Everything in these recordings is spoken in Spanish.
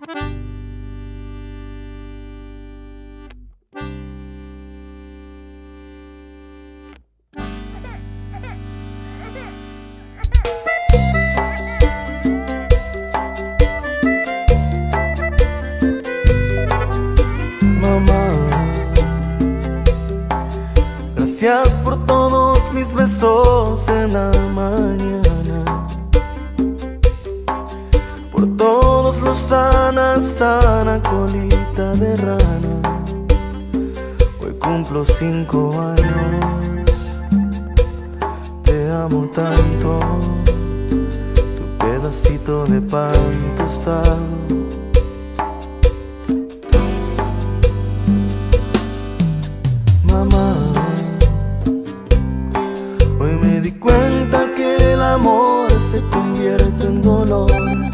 Gracias por todos mis besos en la mañana, por todos los sana, sana colita de rana. Hoy cumplo 5 años, te amo tanto, tu pedacito de pan tostado. Mamá, hoy me di cuenta que el amor se convierte en dolor.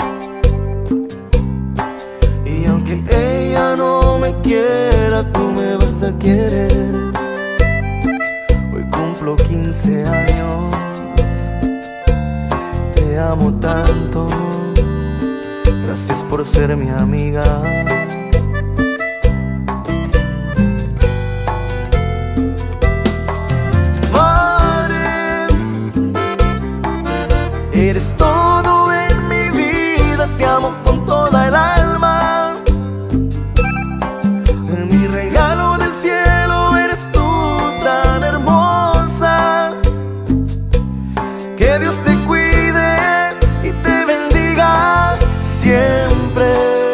Y aunque ella no me quiera, tú me vas a querer. Hoy cumplo 15 años, te amo tanto. Gracias por ser mi amiga. Eres todo en mi vida, te amo con toda el alma. Mi regalo del cielo eres tú, tan hermosa. Que Dios te cuide y te bendiga siempre.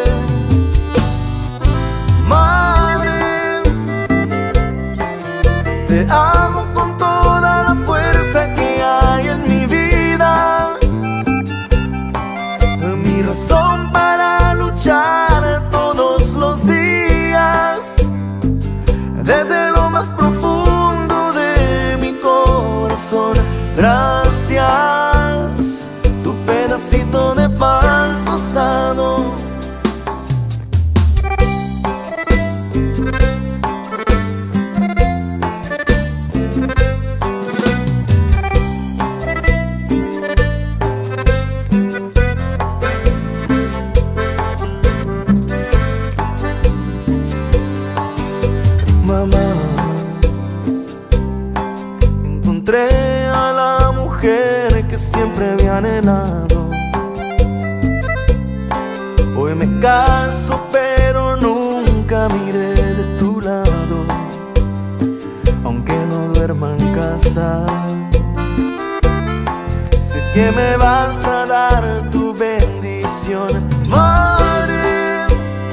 Madre, te amo con toda la fuerza que hay en mi vida. Mi razón para luchar todos los días, desde lo más profundo de mi corazón. Gracias, tu pedacito de pan tostado. Mamá, encontré a la mujer que siempre había anhelado. Hoy me caso, pero nunca miré de tu lado. Aunque no duerma en casa, sé que me vas a dar tu bendición. Madre,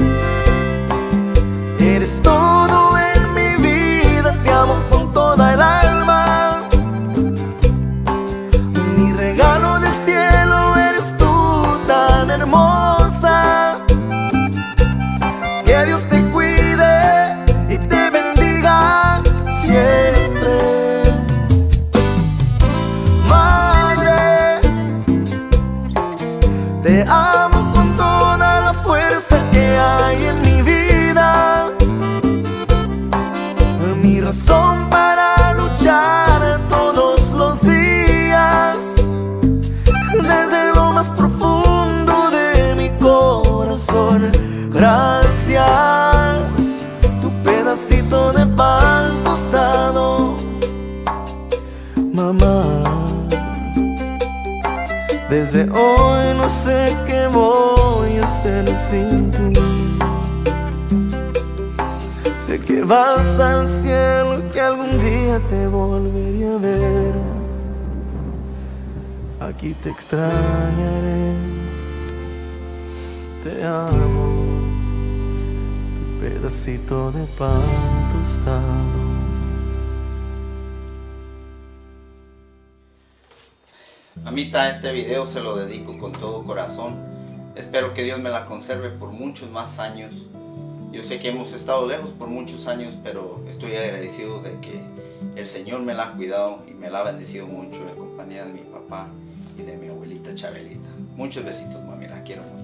eres todo en mi vida, te amo con toda el alma. Mi regalo del cielo eres tú, tan hermosa. Que Dios te cuide y te bendiga siempre. Madre, te amo con toda la fuerza que hay en mi vida. Mi razón para luchar todos los días, desde lo más profundo de mi corazón. Gracias, tu pedacito de pan tostado. Mamá, desde hoy no sé qué voy a hacer sin ti. Sé que vas al cielo, que algún día te volveré a ver. Aquí te extrañaré, te amo, tu pedacito de pan tostado. Mamita, este video se lo dedico con todo corazón. Espero que Dios me la conserve por muchos más años. Yo sé que hemos estado lejos por muchos años, pero estoy agradecido de que el Señor me la ha cuidado y me la ha bendecido mucho en compañía de mi papá y de mi abuelita Chabelita. Muchos besitos, mami, la quiero mucho.